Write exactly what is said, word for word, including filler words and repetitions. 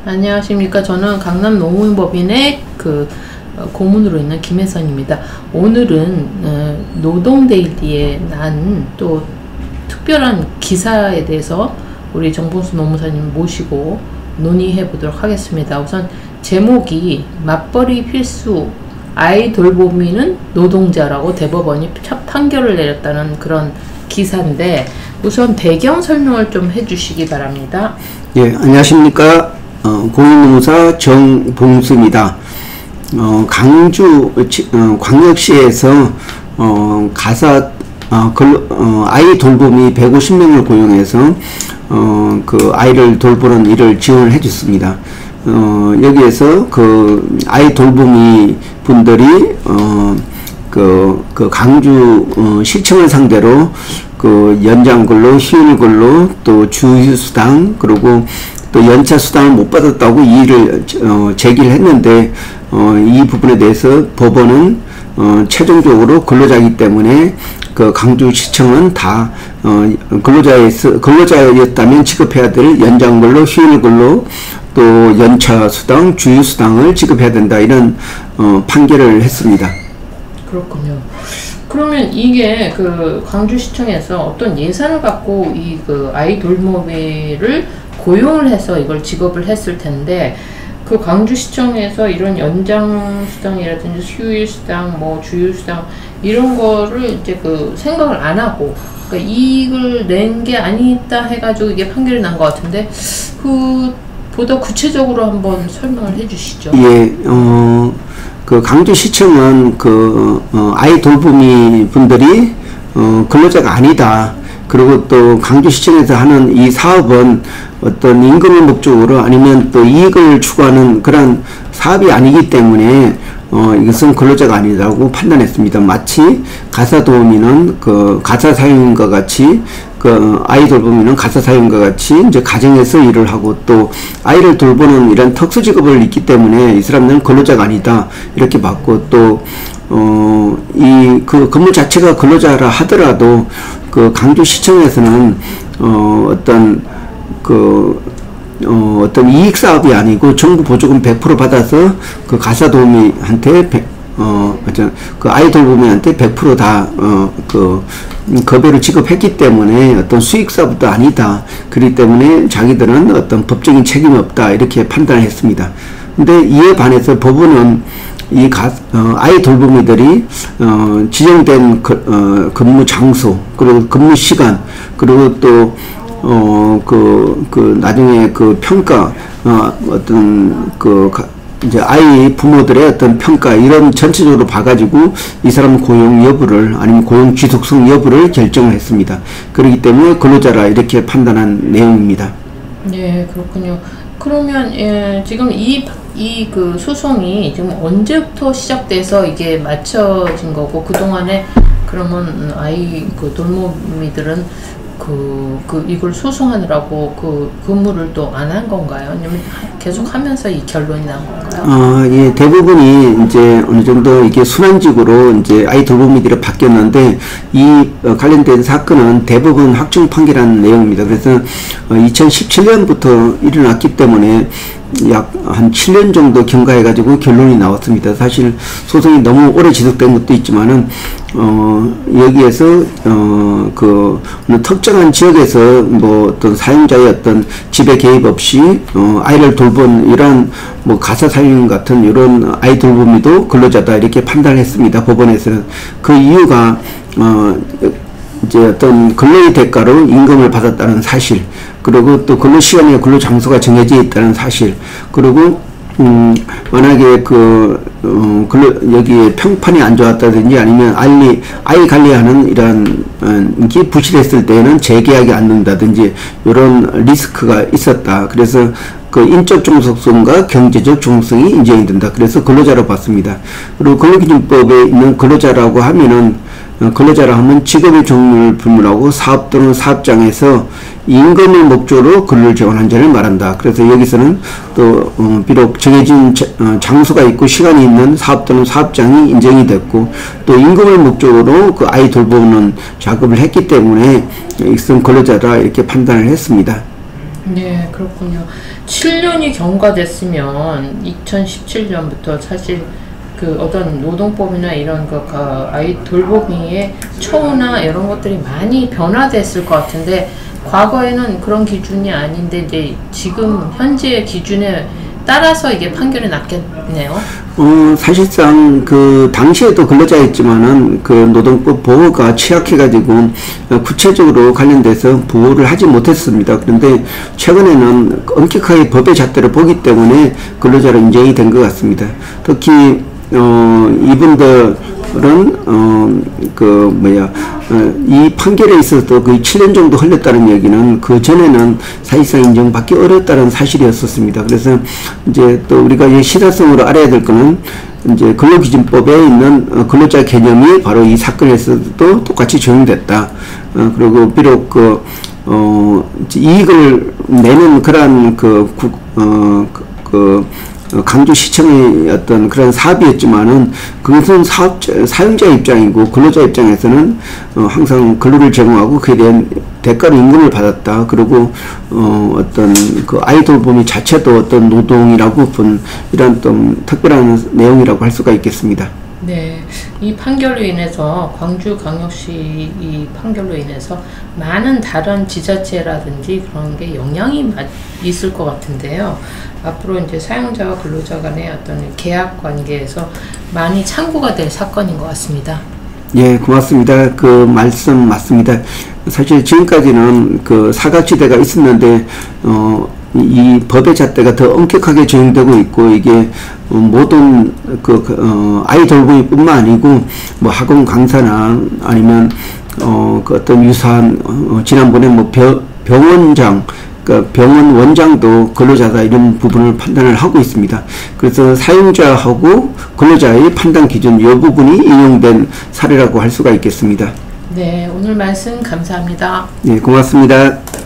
안녕하십니까. 저는 강남 노무법인의 그 고문으로 있는 김혜선입니다. 오늘은 노동데일리에 난 또 특별한 기사에 대해서 우리 정봉수 노무사님 모시고 논의해 보도록 하겠습니다. 우선 제목이 맞벌이 필수, 아이 돌보미는 노동자라고 대법원이 판결을 내렸다는 그런 기사인데, 우선 배경 설명을 좀 해주시기 바랍니다. 예, 안녕하십니까. 어, 공인노무사 정봉수입니다. 어, 강주 어, 광역시에서 어, 가사 어, 걸, 어, 아이 돌보미 백오십 명을 고용해서 어, 그 아이를 돌보는 일을 지원을 해줬습니다. 어, 여기에서 그 아이 돌보미 분들이 어, 그, 그 강주 어, 시청을 상대로 그 연장근로, 휴일근로, 또 주휴수당, 그리고 또 연차 수당을 못 받았다고 이 일을 어, 제기를 했는데, 어, 이 부분에 대해서 법원은 어, 최종적으로 근로자이기 때문에 그 강주시청은 다 어, 근로자에서 근로자였다면 지급해야 될 연장근로, 휴일근로, 또 연차 수당, 주휴 수당을 지급해야 된다, 이런 어, 판결을 했습니다. 그렇군요. 그러면 이게 그 광주시청에서 어떤 예산을 갖고 이 그 아이 돌보미를 고용을 해서 이걸 지급을 했을 텐데, 그 광주시청에서 이런 연장수당이라든지 휴일수당, 뭐 주휴수당 이런 거를 이제 그 생각을 안 하고, 그러니까 이익을 낸 게 아니다 해가지고 이게 판결이 난 것 같은데, 그 보다 구체적으로 한번 설명을 해주시죠. 예, 어, 그 강주시청은 그 어, 아이 돌보미 분들이 어, 근로자가 아니다. 그리고 또 강주시청에서 하는 이 사업은 어떤 임금을 목적으로 아니면 또 이익을 추구하는 그런 사업이 아니기 때문에 어, 이것은 근로자가 아니라고 판단했습니다. 마치 가사도우미는 그 가사사용인과 같이, 그 아이 돌보미는 가사사용인과 같이 이제 가정에서 일을 하고 또 아이를 돌보는 이런 특수직업을 있기 때문에 이 사람들은 근로자가 아니다, 이렇게 봤고, 또 어, 이 그 근무 자체가 근로자라 하더라도 그 강주시청에서는 어, 어떤 그 어, 어떤 이익 사업이 아니고 정부 보조금 백 퍼센트 받아서 그 가사도우미한테 백, 어, 그 아이 돌보미한테 백 퍼센트 다, 어, 그, 급여를 지급했기 때문에 어떤 수익 사업도 아니다. 그렇기 때문에 자기들은 어떤 법적인 책임이 없다, 이렇게 판단을 했습니다. 근데 이에 반해서 법원은 이 가, 어, 아이 돌보미들이, 어, 지정된 그, 어, 근무 장소, 그리고 근무 시간, 그리고 또, 어, 그, 그, 나중에 그 평가, 어, 어떤, 그, 가, 이제 아이 부모들의 어떤 평가, 이런 전체적으로 봐가지고 이 사람 고용 여부를, 아니면 고용 지속성 여부를 결정을 했습니다. 그렇기 때문에 근로자라 이렇게 판단한 내용입니다. 네, 그렇군요. 그러면, 예, 지금 이, 이 그 소송이 지금 언제부터 시작돼서 이게 맞춰진 거고, 그동안에 그러면 아이 그 돌보미들은 그, 그, 이걸 소송하느라고 그 근무를 또 안 한 건가요? 아니면 계속 하면서 이 결론이 난 건가요? 아, 예, 대부분이 이제 어느 정도 이게 순환직으로 이제 아이 돌보미들이 바뀌었는데, 이 어, 관련된 사건은 대부분 확정 판결한 내용입니다. 그래서 어, 이천십칠 년부터 일어났기 때문에 약 한 칠 년 정도 경과해가지고 결론이 나왔습니다. 사실 소송이 너무 오래 지속된 것도 있지만은, 어, 여기에서, 어, 그, 어느 특정한 지역에서 뭐 어떤 사용자의 어떤 지배 개입 없이, 어, 아이를 돌본 이런 뭐 가사살림 같은 이런 아이 돌보미도 근로자다, 이렇게 판단을 했습니다. 법원에서는. 그 이유가, 어, 이제 어떤 근로의 대가로 임금을 받았다는 사실, 그리고 또 근로시간이나 근로장소가 정해져 있다는 사실, 그리고 음, 만약에 그, 어, 근로, 여기 평판이 안 좋았다든지 아니면 아이, 아이 관리하는 이런, 어, 게 부실했을 때는 재계약이 안 된다든지 이런 리스크가 있었다. 그래서 그 인적 종속성과 경제적 종속성이 인정이 된다. 그래서 근로자로 봤습니다. 그리고 근로기준법에 있는 근로자라고 하면은, 어, 근로자라 하면 직업의 종류를 불문하고 사업 또는 사업장에서 임금을 목적으로 근로를 지원한 자를 말한다. 그래서 여기서는 또 어, 비록 정해진 자, 어, 장소가 있고 시간이 있는 사업 또는 사업장이 인정이 됐고, 또 임금을 목적으로 그 아이 돌보는 작업을 했기 때문에 이것은 근로자라 이렇게 판단을 했습니다. 네, 그렇군요. 칠 년이 경과됐으면 이천십칠 년부터 사실 그 어떤 노동법이나 이런 거 그 아이 돌보미의 처우나 이런 것들이 많이 변화됐을 것 같은데 과거에는 그런 기준이 아닌데 이제 지금 현재의 기준에 따라서 이게 판결이 났겠네요. 어, 사실상 그 당시에도 근로자였지만은 그 노동법 보호가 취약해가지고 구체적으로 관련돼서 보호를 하지 못했습니다. 그런데 최근에는 엄격하게 법의 잣대를 보기 때문에 근로자로 인정이 된 것 같습니다. 특히 어, 이분들은, 어, 그, 뭐야, 어, 이 판결에 있어서 거의 칠 년 정도 흘렸다는 얘기는 그 전에는 사실상 인정받기 어렵다는 사실이었었습니다. 그래서 이제 또 우리가 이 시사성으로 알아야 될 거는 이제 근로기준법에 있는 어, 근로자 개념이 바로 이 사건에서도 똑같이 적용됐다. 어, 그리고 비록 그, 어, 이익을 내는 그러한 그, 구, 어, 그, 그 강주시청의 어떤 그런 사업이었지만은 그것은 사업자, 사용자 입장이고 근로자 입장에서는 어, 항상 근로를 제공하고 그에 대한 대가로 임금을 받았다. 그리고 어, 어떤 그 아이 돌보미 자체도 어떤 노동이라고 본 이런 좀 특별한 내용이라고 할 수가 있겠습니다. 네, 이 판결로 인해서 광주광역시 이 판결로 인해서 많은 다른 지자체라든지 그런 게 영향이 있을 것 같은데요. 앞으로 이제 사용자와 근로자 간의 어떤 계약 관계에서 많이 참고가 될 사건인 것 같습니다. 예, 고맙습니다. 그 말씀 맞습니다. 사실 지금까지는 그 사각지대가 있었는데 어, 이 법의 잣대가 더 엄격하게 적용되고 있고 이게 어, 모든 그, 그 어, 아이 돌보미뿐만 아니고 뭐 학원 강사나 아니면 어, 그 어떤 유사한 어, 지난번에 뭐 병, 병원장 그러니까 병원 원장도 근로자다 이런 부분을 판단을 하고 있습니다. 그래서 사용자하고 근로자의 판단 기준 이 부분이 인용된 사례라고 할 수가 있겠습니다. 네, 오늘 말씀 감사합니다. 네, 고맙습니다.